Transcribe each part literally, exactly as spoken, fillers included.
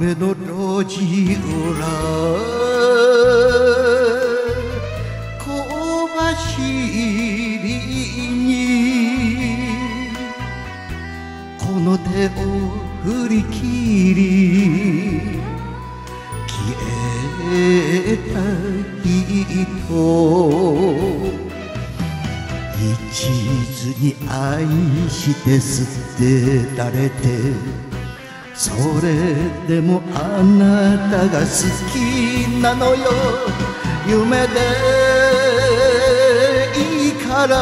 雨の路地裏小走りにこの手を振り切り消えた人一途に愛して捨てられてそれでもあなたが好きなのよ夢でいいから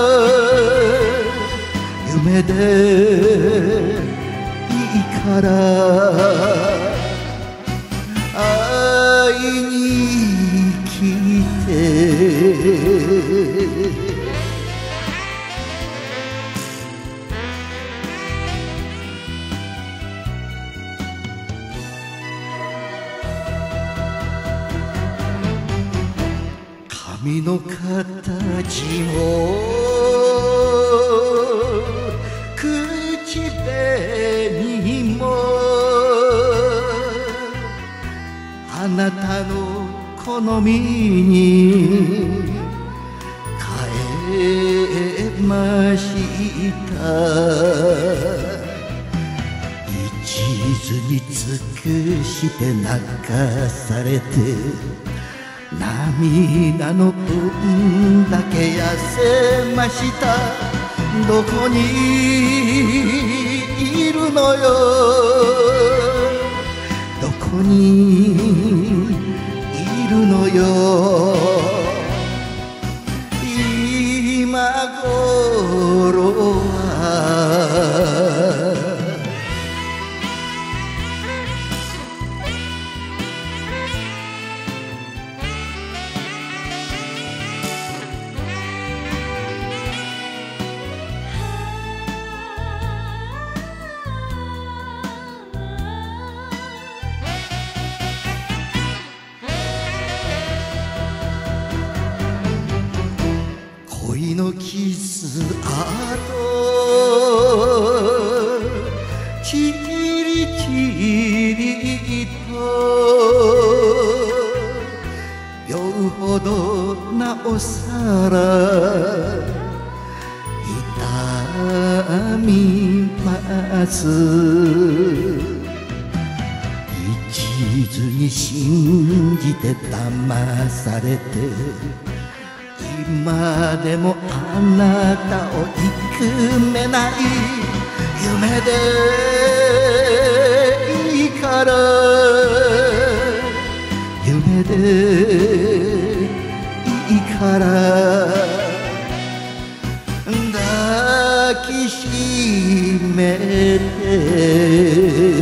夢でいいから会いに来て髪の形も口紅もあなたの好みに変えました一途に尽くして泣かされて涙の分だけ痩せましたどこにいるのよどこにいるのよ今頃は恋のキス跡ちりちりと酔うほどなおさら痛みます一途に信じて騙されて今でもあなたを憎めない夢でいいから夢でいいから抱きしめて